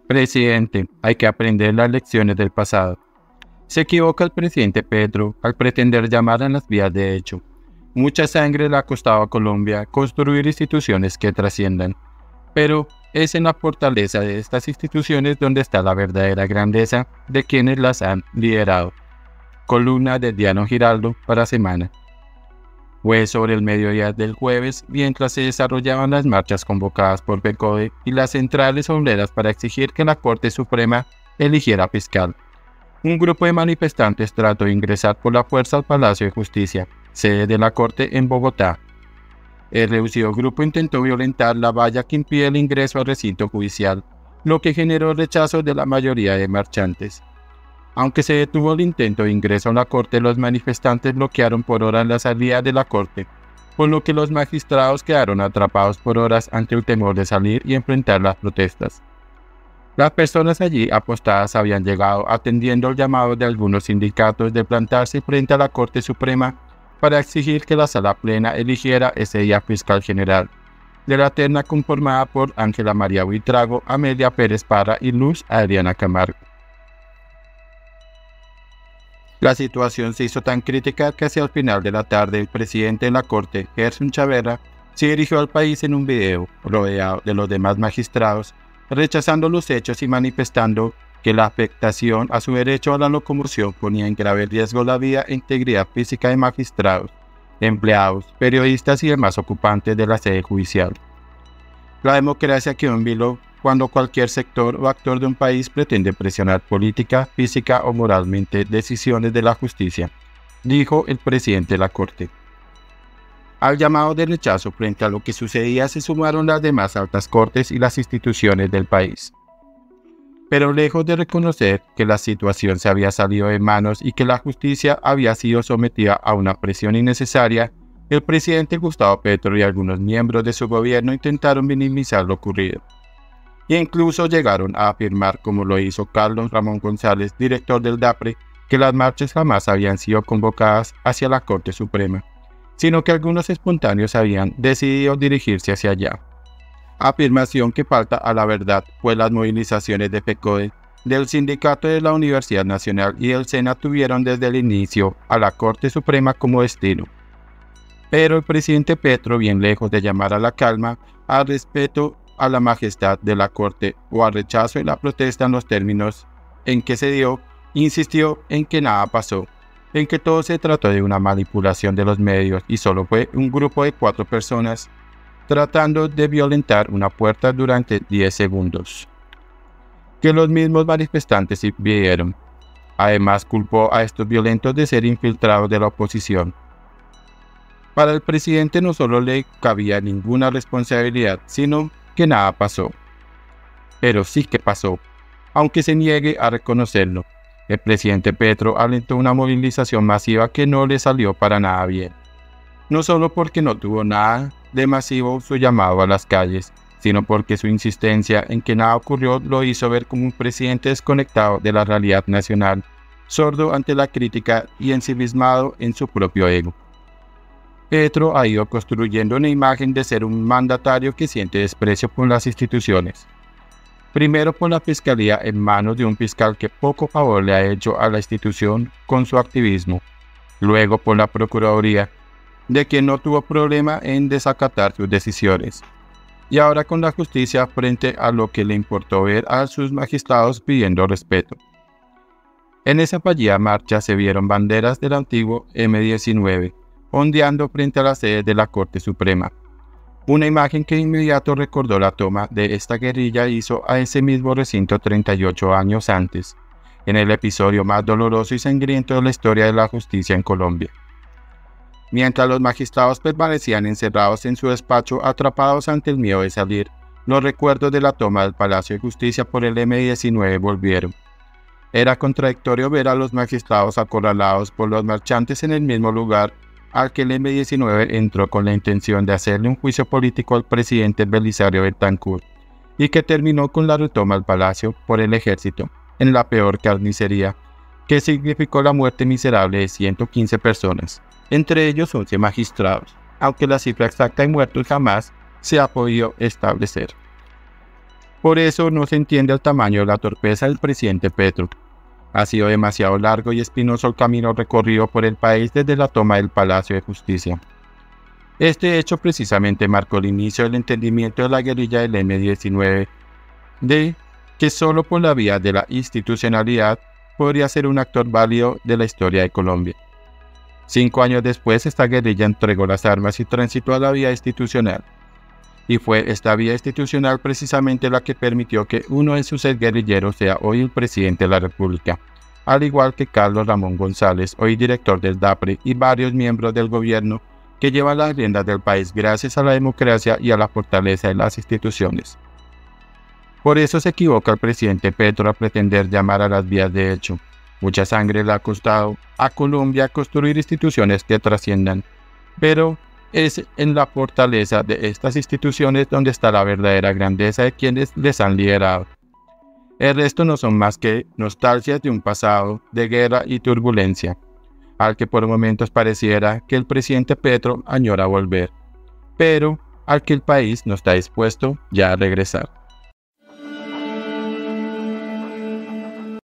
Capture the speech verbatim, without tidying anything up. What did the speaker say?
Presidente, hay que aprender las lecciones del pasado. Se equivoca el presidente Petro al pretender llamar a las vías de hecho. Mucha sangre le ha costado a Colombia construir instituciones que trasciendan. Pero es en la fortaleza de estas instituciones donde está la verdadera grandeza de quienes las han liderado. Columna de Diano Giraldo para Semana. Fue sobre el mediodía del jueves, mientras se desarrollaban las marchas convocadas por FECODE y las centrales obreras para exigir que la Corte Suprema eligiera fiscal. Un grupo de manifestantes trató de ingresar por la fuerza al Palacio de Justicia, sede de la Corte en Bogotá. El reducido grupo intentó violentar la valla que impide el ingreso al recinto judicial, lo que generó el rechazo de la mayoría de marchantes. Aunque se detuvo el intento de ingreso a la Corte, los manifestantes bloquearon por horas la salida de la Corte, por lo que los magistrados quedaron atrapados por horas ante el temor de salir y enfrentar las protestas. Las personas allí apostadas habían llegado atendiendo el llamado de algunos sindicatos de plantarse frente a la Corte Suprema para exigir que la Sala Plena eligiera ese día fiscal general, de la terna conformada por Ángela María Buitrago, Amelia Pérez Parra y Luz Adriana Camargo. La situación se hizo tan crítica que hacia el final de la tarde el presidente de la Corte, Gerson Chaverra, se dirigió al país en un video, rodeado de los demás magistrados, rechazando los hechos y manifestando que la afectación a su derecho a la locomoción ponía en grave riesgo la vida e integridad física de magistrados, empleados, periodistas y demás ocupantes de la sede judicial. La democracia quedó en vilo cuando cualquier sector o actor de un país pretende presionar política, física o moralmente decisiones de la justicia, dijo el presidente de la Corte. Al llamado de rechazo frente a lo que sucedía se sumaron las demás altas cortes y las instituciones del país. Pero lejos de reconocer que la situación se había salido de manos y que la justicia había sido sometida a una presión innecesaria, el presidente Gustavo Petro y algunos miembros de su gobierno intentaron minimizar lo ocurrido. E incluso llegaron a afirmar, como lo hizo Carlos Ramón González, director del DAPRE, que las marchas jamás habían sido convocadas hacia la Corte Suprema, sino que algunos espontáneos habían decidido dirigirse hacia allá. Afirmación que falta a la verdad, pues las movilizaciones de FECODE, del Sindicato de la Universidad Nacional y del SENA tuvieron desde el inicio a la Corte Suprema como destino. Pero el presidente Petro, bien lejos de llamar a la calma, al respeto a la majestad de la Corte o al rechazo de la protesta en los términos en que se dio, insistió en que nada pasó, en que todo se trató de una manipulación de los medios y solo fue un grupo de cuatro personas tratando de violentar una puerta durante diez segundos, que los mismos manifestantes vieron. Además, culpó a estos violentos de ser infiltrados de la oposición. Para el presidente no solo le cabía ninguna responsabilidad, sino que nada pasó. Pero sí que pasó, aunque se niegue a reconocerlo. El presidente Petro alentó una movilización masiva que no le salió para nada bien. No solo porque no tuvo nada de masivo su llamado a las calles, sino porque su insistencia en que nada ocurrió lo hizo ver como un presidente desconectado de la realidad nacional, sordo ante la crítica y ensimismado en su propio ego. Petro ha ido construyendo una imagen de ser un mandatario que siente desprecio por las instituciones. Primero por la fiscalía en manos de un fiscal que poco favor le ha hecho a la institución con su activismo. Luego por la Procuraduría, de quien no tuvo problema en desacatar sus decisiones. Y ahora con la justicia frente a lo que le importó ver a sus magistrados pidiendo respeto. En esa fallida marcha se vieron banderas del antiguo eme diecinueve, ondeando frente a la sede de la Corte Suprema. Una imagen que de inmediato recordó la toma de esta guerrilla hizo a ese mismo recinto treinta y ocho años antes, en el episodio más doloroso y sangriento de la historia de la justicia en Colombia. Mientras los magistrados permanecían encerrados en su despacho atrapados ante el miedo de salir, los recuerdos de la toma del Palacio de Justicia por el eme diecinueve volvieron. Era contradictorio ver a los magistrados acorralados por los marchantes en el mismo lugar al que el eme diecinueve entró con la intención de hacerle un juicio político al presidente Belisario Betancur, y que terminó con la retoma al palacio por el ejército, en la peor carnicería, que significó la muerte miserable de ciento quince personas, entre ellos once magistrados, aunque la cifra exacta de muertos jamás se ha podido establecer. Por eso no se entiende el tamaño de la torpeza del presidente Petro. Ha sido demasiado largo y espinoso el camino recorrido por el país desde la toma del Palacio de Justicia. Este hecho precisamente marcó el inicio del entendimiento de la guerrilla del eme diecinueve, de que solo por la vía de la institucionalidad podría ser un actor válido de la historia de Colombia. Cinco años después, esta guerrilla entregó las armas y transitó a la vía institucional. Y fue esta vía institucional precisamente la que permitió que uno de sus guerrilleros sea hoy el presidente de la República, al igual que Carlos Ramón González, hoy director del DAPRE, y varios miembros del gobierno que llevan las riendas del país gracias a la democracia y a la fortaleza de las instituciones. Por eso se equivoca el presidente Petro a pretender llamar a las vías de hecho. Mucha sangre le ha costado a Colombia construir instituciones que trasciendan, pero es en la fortaleza de estas instituciones donde está la verdadera grandeza de quienes les han liderado. El resto no son más que nostalgias de un pasado de guerra y turbulencia, al que por momentos pareciera que el presidente Petro añora volver, pero al que el país no está dispuesto ya a regresar.